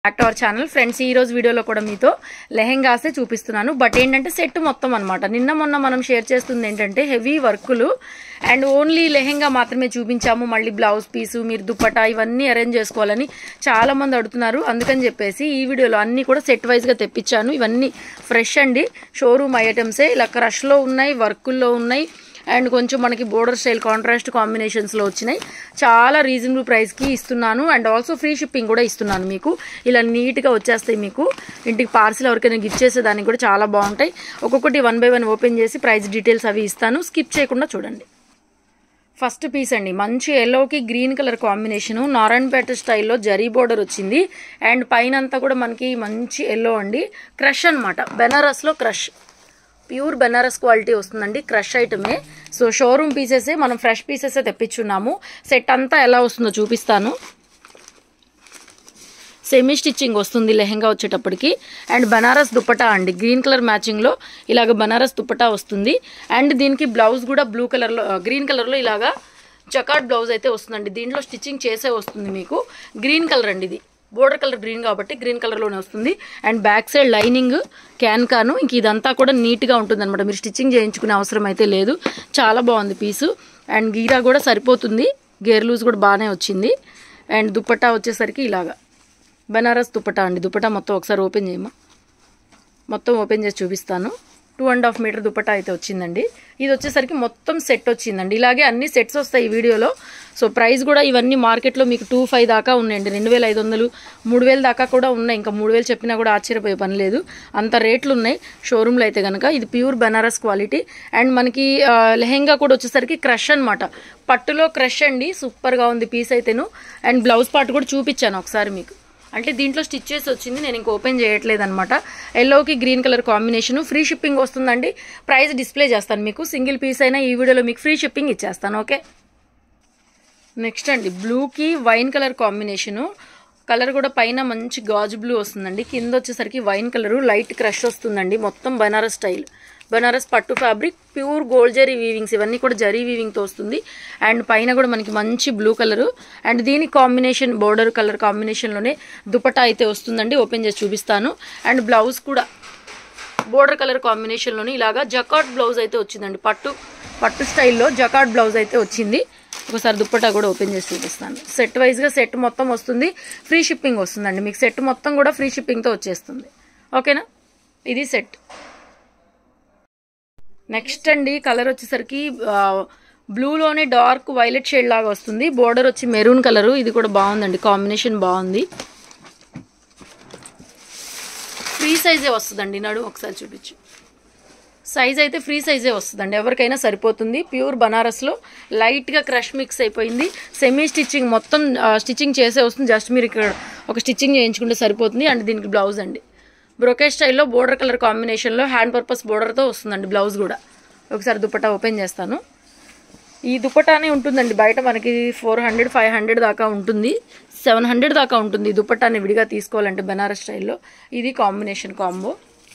Back to our channel friends. ఈ రోజు వీడియోలో కూడా మీతో లెహెంగాసే చూపిస్తున్నాను. బట్ ఏంటంటే సెట్ మొత్తం అనమాట. నిన్న మొన్న మనం షేర్ చేస్తుంది ఏంటంటే హెవీ వర్కులు అండ్ ఓన్లీ లెహెంగా మాత్రమే చూపించాము. మళ్ళీ బ్లౌజ్ పీసు, మీరు దుప్పటా ఇవన్నీ అరేంజ్ చేసుకోవాలని చాలా మంది అడుగుతున్నారు. అందుకని చెప్పేసి ఈ వీడియోలో అన్నీ కూడా సెట్ వైజ్గా తెప్పించాను. ఇవన్నీ ఫ్రెష్ అండి, షోరూమ్ ఐటమ్సే. ఇలా క్రష్లో ఉన్నాయి, వర్కుల్లో ఉన్నాయి అండ్ కొంచెం మనకి బోర్డర్ స్టైల్ కాంట్రాస్ట్ కాంబినేషన్స్లో వచ్చినాయి. చాలా రీజనబుల్ ప్రైస్కి ఇస్తున్నాను అండ్ ఆల్సో ఫ్రీ షిప్పింగ్ కూడా ఇస్తున్నాను. మీకు ఇలా నీట్గా వచ్చేస్తాయి. మీకు ఇంటికి పార్సిల్ ఎవరికైనా గిఫ్ట్ చేసేదానికి కూడా చాలా బాగుంటాయి. ఒక్కొక్కటి 1 by 1 ఓపెన్ చేసి ప్రైస్ డీటెయిల్స్ అవి ఇస్తాను. స్కిప్ చేయకుండా చూడండి. ఫస్ట్ పీస్ అండి, మంచి ఎల్లోకి గ్రీన్ కలర్ కాంబినేషను, నారాయణపేట స్టైల్లో జరీ బోర్డర్ వచ్చింది అండ్ పైన అంతా కూడా మనకి మంచి ఎల్లో అండి. క్రష్ అనమాట, బెనారస్లో క్రష్, ప్యూర్ బెనారస్ క్వాలిటీ వస్తుందండి. క్రష్ ఐటమే. సో షోరూమ్ పీసెసే, మనం ఫ్రెష్ పీసెసే తెప్పించున్నాము. సెట్ అంతా ఎలా వస్తుందో చూపిస్తాను. సెమీ స్టిచ్చింగ్ వస్తుంది లెహెంగా వచ్చేటప్పటికి అండ్ బనారస్ దుప్పటా అండి. గ్రీన్ కలర్ మ్యాచింగ్లో ఇలాగ బనారస్ దుప్పటా వస్తుంది అండ్ దీనికి బ్లౌజ్ కూడా బ్లూ కలర్లో, గ్రీన్ కలర్లో ఇలాగా జకార్డ్ బ్లౌజ్ అయితే వస్తుందండి. దీంట్లో స్టిచ్చింగ్ చేసే వస్తుంది మీకు. గ్రీన్ కలర్ అండి, ఇది బోర్డర్ కలర్ గ్రీన్ కాబట్టి గ్రీన్ కలర్లోనే వస్తుంది అండ్ బ్యాక్ సైడ్ లైనింగ్ క్యాన్కాను. ఇంక ఇదంతా కూడా నీట్గా ఉంటుంది అనమాట. మీరు స్టిచ్చింగ్ చేయించుకునే అవసరం అయితే లేదు. చాలా బాగుంది పీసు అండ్ గీరా కూడా సరిపోతుంది. గేర్ లూజ్ కూడా బాగానే వచ్చింది అండ్ దుప్పటా వచ్చేసరికి ఇలాగా బనారస్ దుప్పటా అండి. దుప్పటా మొత్తం ఒకసారి ఓపెన్ చేయమా, మొత్తం ఓపెన్ చేసి చూపిస్తాను. 2.5 మీటర్ దుప్పటా అయితే వచ్చిందండి. ఇది వచ్చేసరికి మొత్తం సెట్ వచ్చిందండి. ఇలాగే అన్ని సెట్స్ వస్తాయి ఈ వీడియోలో. సో ప్రైస్ కూడా ఇవన్నీ మార్కెట్లో మీకు 2,500 దాకా ఉన్నాయండి. 2,500, 3,000 దాకా కూడా ఉన్నాయి. ఇంకా 3,000 చెప్పినా కూడా ఆశ్చర్యపోయే పని లేదు, అంత రేట్లు ఉన్నాయి షోరూంలో అయితే కనుక. ఇది ప్యూర్ బనారస్ క్వాలిటీ అండ్ మనకి లెహెంగా కూడా వచ్చేసరికి క్రష్ అనమాట. పట్టులో క్రష్ అండి. సూపర్గా ఉంది పీస్ అయితేను. అండ్ బ్లౌజ్ పార్ట్ కూడా చూపించాను ఒకసారి మీకు. అంటే దీంట్లో స్టిచ్ చేసి వచ్చింది, నేను ఇంక ఓపెన్ చేయట్లేదు అనమాట. ఎల్లోకి green colour combination. Free shipping వస్తుందండి. ప్రైస్ డిస్ప్లే చేస్తాను మీకు. సింగిల్ పీస్ అయినా ఈ వీడియోలో మీకు ఫ్రీ షిప్పింగ్ ఇచ్చేస్తాను. ఓకే, నెక్స్ట్ అండి, బ్లూకి వైన్ కలర్ కాంబినేషను. కలర్ కూడా పైన మంచి గాజు బ్లూ వస్తుందండి. కింద వచ్చేసరికి వైన్ కలరు, లైట్ క్రష్ వస్తుందండి. మొత్తం బనారస్ స్టైల్, బనారస్ పట్టు fabric, pure gold zari weavings, ఇవన్నీ కూడా జరీ వీవింగ్తో వస్తుంది అండ్ పైన కూడా మనకి మంచి బ్లూ కలరు అండ్ దీని కాంబినేషన్ బోర్డర్ కలర్ కాంబినేషన్లోనే దుపట్టా అయితే వస్తుందండి. ఓపెన్ చేసి చూపిస్తాను. అండ్ బ్లౌజ్ కూడా బోర్డర్ కలర్ కాంబినేషన్లోనే ఇలాగా జకార్డ్ బ్లౌజ్ అయితే వచ్చిందండి. పట్టు స్టైల్లో జకార్డ్ బ్లౌజ్ అయితే వచ్చింది. ఒకసారి దుప్పటా కూడా ఓపెన్ చేసి చూపిస్తాను. సెట్ వైజ్గా సెట్ మొత్తం వస్తుంది. ఫ్రీ షిప్పింగ్ వస్తుందండి మీకు. సెట్ మొత్తం కూడా ఫ్రీ షిప్పింగ్తో వచ్చేస్తుంది. ఓకేనా, ఇది సెట్. నెక్స్ట్ అండి, కలర్ వచ్చేసరికి బ్లూలోనే డార్క్ వైలెట్ షేడ్ లాగా వస్తుంది. బోర్డర్ వచ్చి మెరూన్ కలరు. ఇది కూడా బాగుందండి, కాంబినేషన్ బాగుంది. ఫ్రీ సైజే వస్తుందండి. నడు ఒకసారి చూపించు. సైజ్ అయితే ఫ్రీ సైజే వస్తుందండి, ఎవరికైనా సరిపోతుంది. ప్యూర్ బనారస్లో లైట్గా క్రష్ మిక్స్ అయిపోయింది. సెమీ స్టిచ్చింగ్, మొత్తం స్టిచ్చింగ్ చేసే వస్తుంది. జస్ట్ మీరు ఇక్కడ ఒక స్టిచ్చింగ్ చేయించుకుంటే సరిపోతుంది. అండ్ దీనికి బ్లౌజ్ అండి బ్రోకే స్టైల్లో బోర్డర్ కలర్ కాంబినేషన్లో హ్యాండ్ పర్పస్ బోర్డర్తో వస్తుందండి. బ్లౌజ్ కూడా ఒకసారి దుపట్టా ఓపెన్ చేస్తాను. ఈ దుపట్టానే ఉంటుందండి బయట మనకి 400, 500 దాకా ఉంటుంది, 700 దాకా ఉంటుంది. ఈ దుపట్టాని విడిగా తీసుకోవాలంటే బనారస్ స్టైల్లో. ఇది కాంబినేషన్ కాంబో.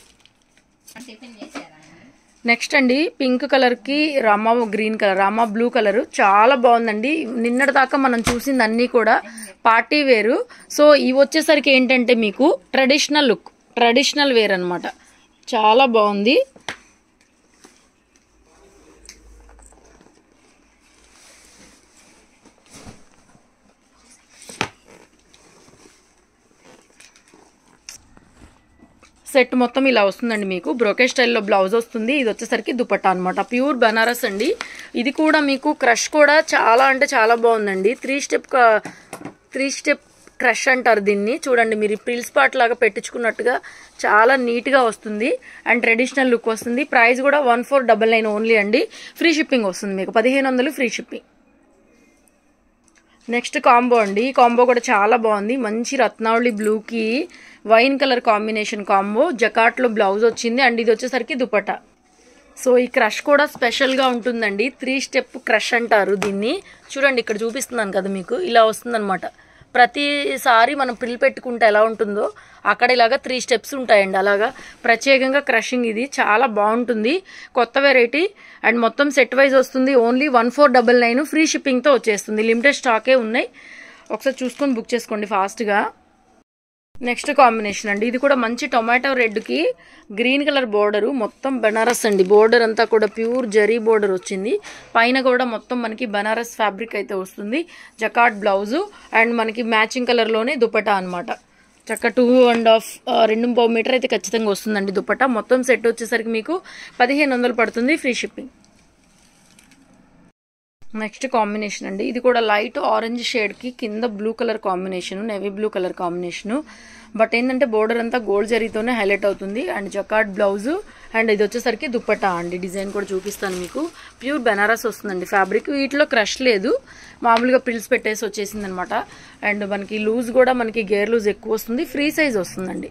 నెక్స్ట్ అండి, పింక్ కలర్కి Rama green colour, Rama blue colour, చాలా బాగుందండి. నిన్నటి దాకా మనం చూసింది అన్నీ కూడా పార్టీ వేరు. సో ఇవి వచ్చేసరికి ఏంటంటే మీకు ట్రెడిషనల్ లుక్, ట్రెడిషనల్ వేర్ అనమాట. చాలా బాగుంది. సెట్ మొత్తం ఇలా వస్తుందండి మీకు. బ్రోకే స్టైల్లో బ్లౌజ్ వస్తుంది. ఇది వచ్చేసరికి దుపట్టా అనమాట. ప్యూర్ బనారస్ అండి. ఇది కూడా మీకు క్రష్ కూడా చాలా అంటే చాలా బాగుందండి. 3 స్టెప్ క్రష్ అంటారు దీన్ని. చూడండి, మీరు ప్రిల్స్ పార్ట్ లాగా పెట్టించుకున్నట్టుగా చాలా నీట్గా వస్తుంది అండ్ ట్రెడిషనల్ లుక్ వస్తుంది. ప్రైస్ కూడా 1499 ఓన్లీ అండి. ఫ్రీ షిప్పింగ్ వస్తుంది మీకు. 1500 ఫ్రీ షిప్పింగ్. నెక్స్ట్ కాంబో అండి. ఈ కాంబో కూడా చాలా బాగుంది. మంచి రత్నావళి బ్లూకి వైన్ కలర్ కాంబినేషన్ కాంబో. జకాట్లో బ్లౌజ్ వచ్చింది అండ్ ఇది వచ్చేసరికి దుపట్టా. సో ఈ క్రష్ కూడా స్పెషల్గా ఉంటుందండి. 3 స్టెప్ క్రష్ అంటారు దీన్ని. చూడండి, ఇక్కడ చూపిస్తున్నాను కదా మీకు, ఇలా వస్తుందన్నమాట. ప్రతిసారి మనం ప్రిల్ పెట్టుకుంటే ఎలా ఉంటుందో అక్కడ ఇలాగా 3 స్టెప్స్ ఉంటాయండి. అలాగా ప్రత్యేకంగా క్రషింగ్. ఇది చాలా బాగుంటుంది, కొత్త వెరైటీ అండ్ మొత్తం సెట్ వైజ్ వస్తుంది. ఓన్లీ 1499 ఫ్రీ షిప్పింగ్తో వచ్చేస్తుంది. లిమిటెడ్ స్టాకే ఉన్నాయి. ఒకసారి చూసుకొని బుక్ చేసుకోండి ఫాస్ట్గా. నెక్స్ట్ కాంబినేషన్ అండి, ఇది కూడా మంచి టొమాటో రెడ్కి గ్రీన్ కలర్ బోర్డరు, మొత్తం బనారస్ అండి. బోర్డర్ అంతా కూడా ప్యూర్ జరీ బోర్డర్ వచ్చింది. పైన కూడా మొత్తం మనకి బనారస్ ఫ్యాబ్రిక్ అయితే వస్తుంది. జకార్డ్ బ్లౌజు అండ్ మనకి మ్యాచింగ్ కలర్లోనే దుపట్టా అనమాట. చక్క 2.5 2.5 మీటర్ అయితే ఖచ్చితంగా వస్తుందండి దుపట్టా. మొత్తం సెట్ వచ్చేసరికి మీకు 1500 పడుతుంది, ఫ్రీ షిప్పింగ్. నెక్స్ట్ కాంబినేషన్ అండి, ఇది కూడా లైట్ ఆరెంజ్ షేడ్కి కింద blue colour combination, navy blue colour combination. But ఏంటంటే బోర్డర్ అంతా గోల్డ్ జరీతోనే హైలైట్ అవుతుంది. అండ్ జకార్డ్ బ్లౌజు అండ్ ఇది వచ్చేసరికి దుపట్టా అండి. డిజైన్ కూడా చూపిస్తాను మీకు. ప్యూర్ బెనారస్ వస్తుందండి ఫ్యాబ్రిక్. వీటిలో క్రష్ లేదు, మామూలుగా ప్రిల్స్ పెట్టేసి వచ్చేసింది అనమాట. అండ్ మనకి లూజ్ కూడా మనకి గేర్ లూజ్ ఎక్కువ వస్తుంది. ఫ్రీ సైజ్ వస్తుందండి,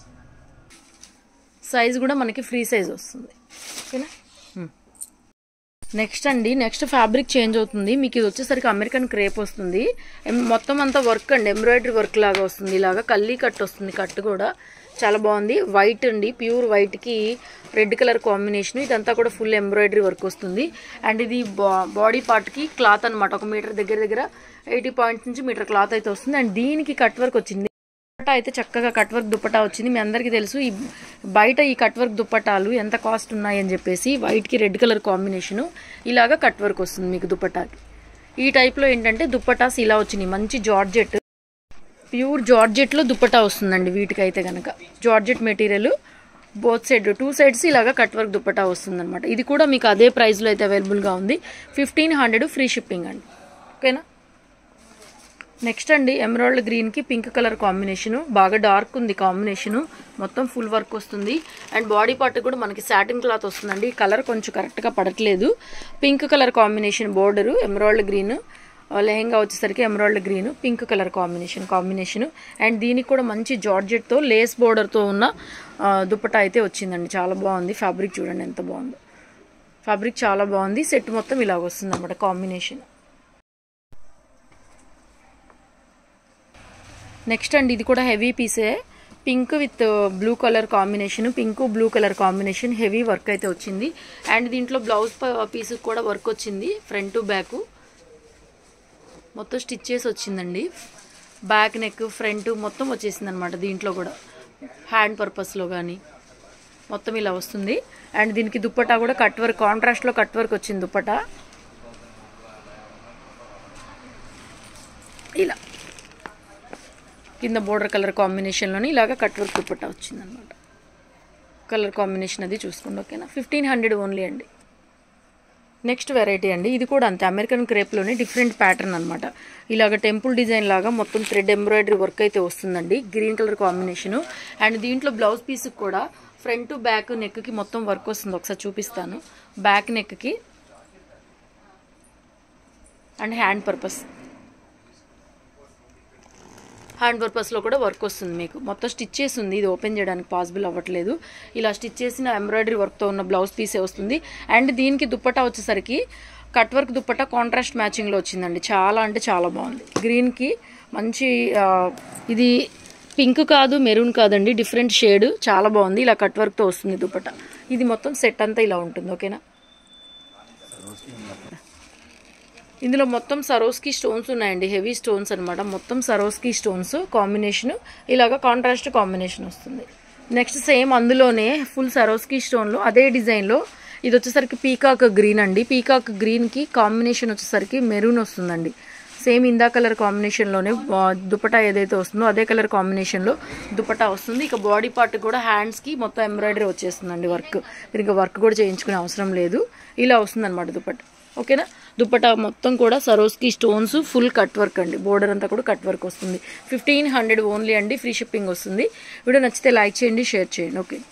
సైజ్ కూడా మనకి ఫ్రీ సైజ్ వస్తుంది. ఓకేనా. నెక్స్ట్ అండి, నెక్స్ట్ ఫ్యాబ్రిక్ చేంజ్ అవుతుంది మీకు. ఇది వచ్చేసరికి అమెరికన్ క్రేప్ వస్తుంది. మొత్తం అంతా వర్క్ అండి, ఎంబ్రాయిడరీ వర్క్ లాగా వస్తుంది. ఇలాగా కల్లీ కట్ వస్తుంది, కట్ కూడా చాలా బాగుంది. వైట్ అండి, ప్యూర్ వైట్కి రెడ్ కలర్ కాంబినేషన్. ఇదంతా కూడా ఫుల్ ఎంబ్రాయిడరీ వర్క్ వస్తుంది. అండ్ ఇది బాడీ పార్ట్కి క్లాత్ అనమాట. 1 మీటర్ దగ్గర 80 పాయింట్స్ నుంచి మీటర్ క్లాత్ అయితే వస్తుంది. అండ్ దీనికి కట్ వర్క్ వచ్చింది. దుపట్టా అయితే చక్కగా కట్ వర్క్ దుపట్టా వచ్చింది. మీ అందరికీ తెలుసు ఈ బయట ఈ కట్ వర్క్ దుపట్టాలు ఎంత కాస్ట్ ఉన్నాయని చెప్పేసి. వైట్కి రెడ్ కలర్ కాంబినేషను, ఇలాగా కట్ వర్క్ వస్తుంది మీకు దుపట్టాకి. ఈ టైప్లో ఏంటంటే దుపట్టాస్ ఇలా వచ్చినాయి. మంచి జార్జెట్, ప్యూర్ జార్జెట్లో దుపట్టా వస్తుందండి వీటికైతే కనుక. Georgette material both side 2 sides ఇలాగా కట్ వర్క్ దుపట్టా వస్తుంది అనమాట. ఇది కూడా మీకు అదే ప్రైస్లో అయితే అవైలబుల్గా ఉంది. 1500 ఫ్రీ షిప్పింగ్ అండి. ఓకేనా. నెక్స్ట్ అండి, ఎమరాల్డ్ గ్రీన్కి పింక్ కలర్ కాంబినేషను. బాగా డార్క్ ఉంది కాంబినేషను, మొత్తం ఫుల్ వర్క్ వస్తుంది. అండ్ బాడీ పార్ట్ కూడా మనకి సాటిన్ క్లాత్ వస్తుందండి. కలర్ కొంచెం కరెక్ట్గా పడట్లేదు. Pink colour combination border, emerald green. Lehenga వచ్చేసరికి emerald green pink colour combination. And దీనికి కూడా మంచి జార్జెట్తో లేస్ బోర్డర్తో ఉన్న దుపట్టా అయితే వచ్చిందండి. చాలా బాగుంది ఫ్యాబ్రిక్, చూడండి ఎంత బాగుందో. ఫ్యాబ్రిక్ చాలా బాగుంది. సెట్ మొత్తం ఇలాగ వస్తుంది అన్నమాట కాంబినేషన్. నెక్స్ట్ అండి, ఇది కూడా హెవీ పీసే. Pink with blue colour combination, pink blue colour combination, heavy work అయితే వచ్చింది. అండ్ దీంట్లో బ్లౌజ్ పీస్ కూడా వర్క్ వచ్చింది. ఫ్రంట్ బ్యాక్ మొత్తం స్టిచ్ చేసి వచ్చిందండి. బ్యాక్ నెక్ ఫ్రంట్ మొత్తం వచ్చేసింది అనమాట. దీంట్లో కూడా హ్యాండ్ పర్పస్లో కానీ మొత్తం ఇలా వస్తుంది. అండ్ దీనికి దుపట్టా కూడా కట్ వర్క్, కాంట్రాస్ట్లో కట్ వర్క్ వచ్చింది దుపట్టా ఇలా. కింద బోర్డర్ కలర్ కాంబినేషన్లోని ఇలాగ కట్ వర్క్ దుపట్టా వచ్చిందనమాట. కలర్ కాంబినేషన్ అది చూసుకోండి. ఓకేనా. 1500 ఓన్లీ అండి. నెక్స్ట్ వెరైటీ అండి, ఇది కూడా అంతే అమెరికన్ క్రేప్లోనే డిఫరెంట్ ప్యాటర్న్ అనమాట. ఇలాగ టెంపుల్ డిజైన్ లాగా మొత్తం థ్రెడ్ ఎంబ్రాయిడరీ వర్క్ అయితే వస్తుందండి. Green colour combination. అండ్ దీంట్లో బ్లౌజ్ పీస్కి కూడా ఫ్రంట్ బ్యాక్ నెక్కి మొత్తం వర్క్ వస్తుంది. ఒకసారి చూపిస్తాను. బ్యాక్ నెక్కి అండ్ హ్యాండ్ పర్పస్లో కూడా వర్క్ వస్తుంది మీకు. మొత్తం స్టిచ్ చేసి ఉంది, ఇది ఓపెన్ చేయడానికి పాసిబుల్ అవ్వట్లేదు. ఇలా స్టిచ్ చేసిన ఎంబ్రాయిడరీ వర్క్తో ఉన్న బ్లౌజ్ పీసే వస్తుంది. అండ్ దీనికి దుపట్టా వచ్చేసరికి కట్ వర్క్ దుపట్టా కాంట్రాస్ట్ మ్యాచింగ్లో వచ్చిందండి. చాలా అంటే చాలా బాగుంది. గ్రీన్కి మంచి ఇది పింక్ కాదు, మెరూన్ కాదండి, డిఫరెంట్ షేడ్. చాలా బాగుంది. ఇలా కట్ వర్క్తో వస్తుంది దుపట్టా. ఇది మొత్తం సెట్ అంతా ఇలా ఉంటుంది. ఓకేనా. ఇందులో మొత్తం సరోస్కి స్టోన్స్ ఉన్నాయండి, హెవీ స్టోన్స్ అనమాట. మొత్తం సరోస్కి స్టోన్స్ కాంబినేషన్, ఇలాగ కాంట్రాస్ట్ కాంబినేషన్ వస్తుంది. నెక్స్ట్ సేమ్ అందులోనే ఫుల్ సరోస్కి స్టోన్లో అదే డిజైన్లో ఇది వచ్చేసరికి పీకాక్ గ్రీన్ అండి. పీకాక్ గ్రీన్కి కాంబినేషన్ వచ్చేసరికి మెరూన్ వస్తుందండి. సేమ్ ఇందా కలర్ కాంబినేషన్లోనే దుపట్టా ఏదైతే వస్తుందో అదే కలర్ కాంబినేషన్లో దుపట్టా వస్తుంది. ఇక బాడీ పార్ట్ కూడా హ్యాండ్స్కి మొత్తం ఎంబ్రాయిడరీ వచ్చేస్తుందండి వర్క్. మీరు ఇంకా వర్క్ కూడా చేయించుకునే అవసరం లేదు. ఇలా వస్తుంది అనమాట దుపట్టా. ఓకేనా. దుపట్టా మొత్తం కూడా Swarovski stones, full cut work అండి. బోర్డర్ అంతా కూడా కట్ వర్క్ వస్తుంది. 1500 ఓన్లీ అండి. ఫ్రీ షిప్పింగ్ వస్తుంది. వీడియో నచ్చితే లైక్ చేయండి, షేర్ చేయండి. ఓకే.